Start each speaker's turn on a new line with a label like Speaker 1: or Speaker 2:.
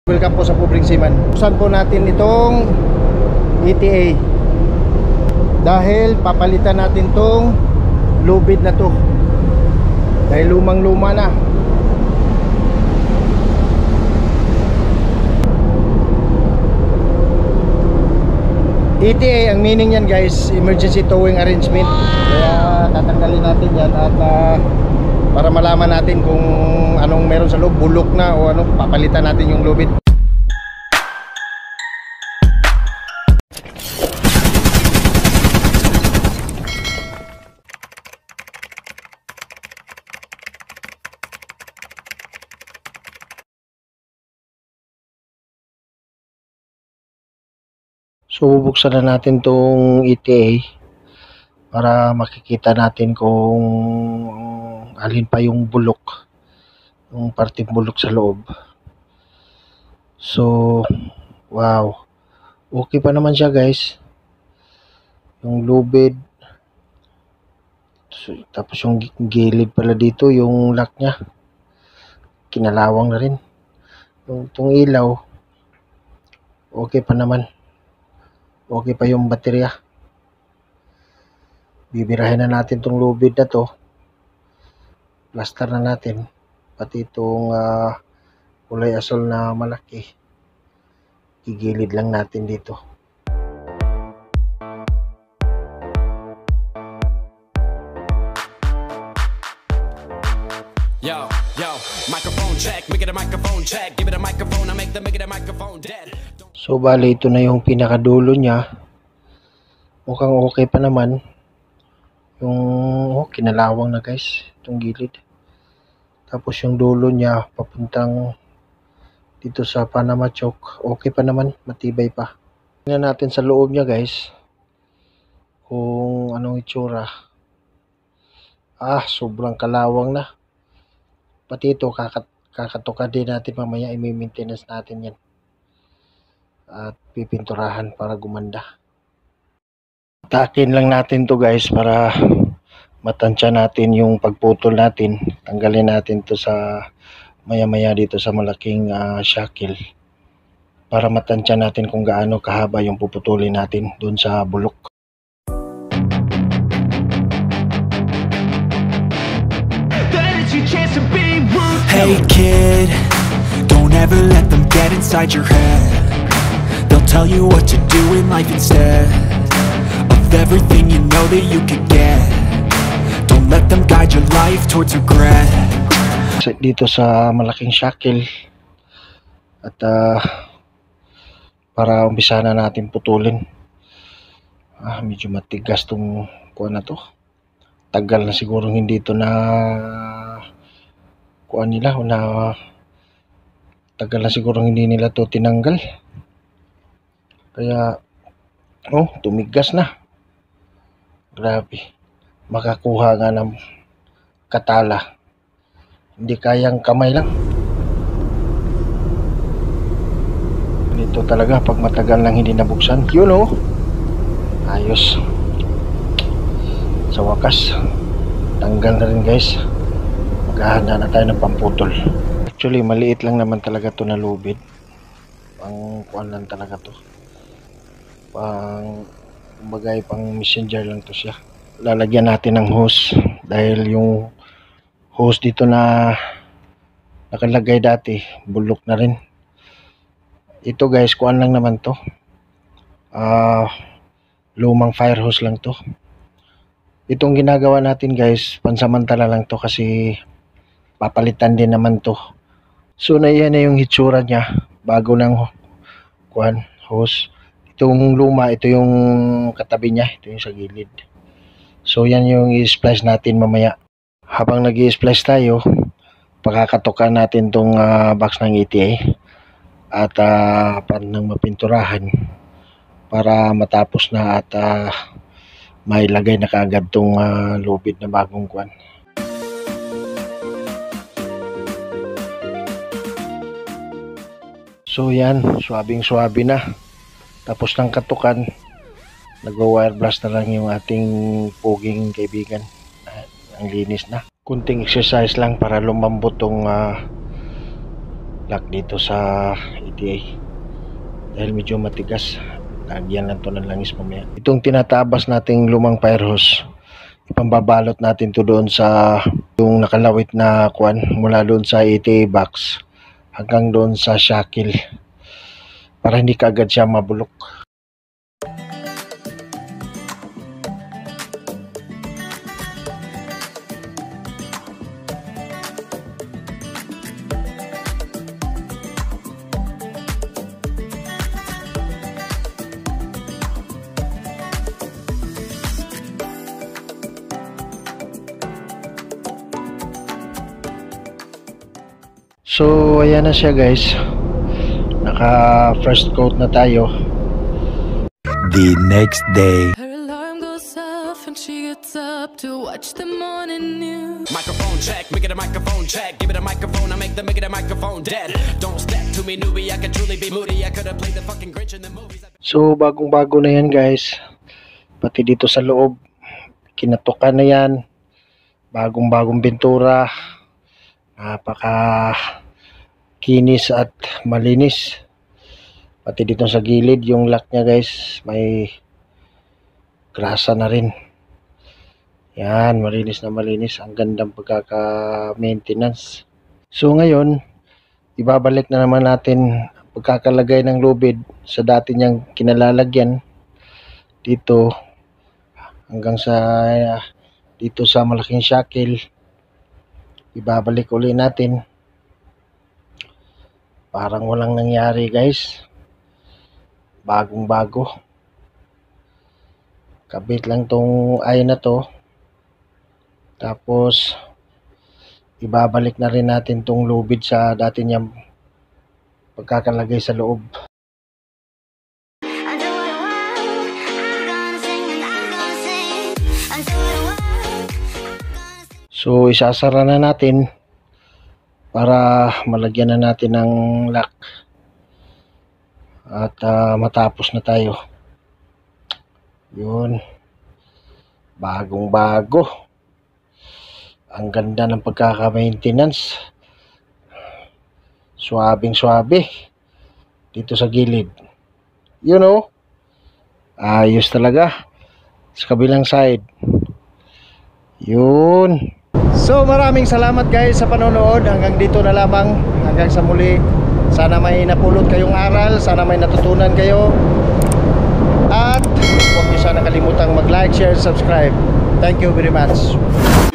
Speaker 1: Welcome po sa Pubring Seaman. Buksan po natin itong ETA dahil papalitan natin tong lubid na to dahil lumang luma na. ETA, ang meaning yan guys, emergency towing arrangement. Kaya tatanggalin natin yan at para malaman natin kung anong meron sa loob, bulok na o ano, papalitan natin yung lubid. So bubuksan na natin tong ETA para makikita natin kung alin pa yung bulok, yung parteng bulok sa loob. So wow, okay pa naman siya guys, yung lubid. So, tapos yung gilid pala dito, yung lock nya kinalawang na rin. Yung ilaw okay pa naman, okay pa yung baterya. Bibirahin na natin tong lubid na to, plaster na natin, pati itong kulay asol na malaki, igilid lang natin dito.
Speaker 2: Yo, microphone check, make it a microphone check, give it a microphone, I make it a microphone dead.
Speaker 1: So bali ito na yung pinakadulo niya, mukhang okay pa naman. Yung kinalawang na guys itong gilid, tapos yung dulo niya papuntang dito sa Panama Choke, okay pa naman, matibay pa. Tingnan natin sa loob niya guys kung anong itsura. Sobrang kalawang na. Pati ito kakatuka din natin mamaya, i-maintenance natin yan at pipinturahan para gumanda. Takin lang natin to guys para matansya natin yung pagputol natin. Tanggalin natin to sa maya dito sa malaking shackle para matansya natin kung gaano kahaba yung puputulin natin dun sa bulok.
Speaker 3: Hey kid, don't ever let them get inside your head. They'll tell you what to do in life instead of everything you know that you could get. Don't let them guide your life towards regret.
Speaker 1: Dito sa malaking shackle at para umpisa na natin putulin. Medyo matigas tong kuha na to. Tagal na siguro hindi ito na kuha nila, tagal na siguro hindi nila to tinanggal. Kaya tumigas na. Grabe. Makakuha nga ng katala. Hindi kayang kamay lang. Ito talaga pag matagal nang hindi nabuksan. Ayos. Sa wakas, tanggal na rin guys. Maghahanda na tayo ng pamputol. Actually, maliit lang naman talaga to na lubid. Pang kuan lang talaga to. Bagay pang messenger lang to siya. Lalagyan natin ng hose dahil yung hose dito na nakalagay dati bulok na rin. Ito guys, kuan lang naman to, lumang fire hose lang to. Itong ginagawa natin guys, pansamantala lang to kasi papalitan din naman to. So yan na yung hitsura niya bago ng kuan hose. Itong luma, ito yung katabi niya, ito yung sa gilid. So yan yung i-splice natin mamaya. Habang nag-i-splice tayo, pakakatukan natin tong box ng ETA at nang mapinturahan para matapos na at may lagay na kaagad tong lubid na bagong kuan. So yan, swabing-swabe na. Tapos ng katukan, nag-wire brush na lang yung ating poging kaibigan. Ang linis na. Kunting exercise lang para lumambot tong lock dito sa ETA dahil medyo matigas. Lagyan lang to ng langis mamaya. Itong tinatabas nating lumang fire hose, ipambabalot natin to doon sa yung nakalawit na kuan mula doon sa ETA box hanggang doon sa shackle para hindi kaagad siya mabulok. So ayan na siya guys, naka first coat na tayo.
Speaker 3: The next day.
Speaker 4: Her alarm goes off and she gets up to watch the morning news.
Speaker 2: Microphone check, make it a microphone check. Give it a microphone, I make the microphone dead. Don't step to me, newbie, I could truly be moody. I could have played the fucking Grinch in the movies.
Speaker 1: So bagong bago na yan guys, pati dito sa loob kinatukan na yan, bagong pintura, napaka kinis at malinis. Pati dito sa gilid yung lock nya guys, may grasa na rin. Yan, malinis na malinis. Ang gandang pagkaka-maintenance. So ngayon, ibabalik na naman natin pagkakalagay ng lubid sa dati niyang kinalalagyan dito hanggang sa dito sa malaking shackle. Ibabalik uli natin. Parang walang nangyari guys, bagong bago. Kabit lang tong ay na to, tapos ibabalik na rin natin tong lubid sa dati niyang pagkakalagay sa loob. So isasara na natin para malagyan na natin ng lock at matapos na tayo. Yun, bagong bago. Ang ganda ng pagkaka-maintenance, swabing swabe dito sa gilid. You know, ayos talaga. Sa kabilang side, yun. So maraming salamat guys sa panonood. Hanggang dito na lamang, hanggang sa muli. Sana may napulot kayong aral, sana may natutunan kayo. At huwag niyo sana kalimutang mag-like, share, subscribe. Thank you very much.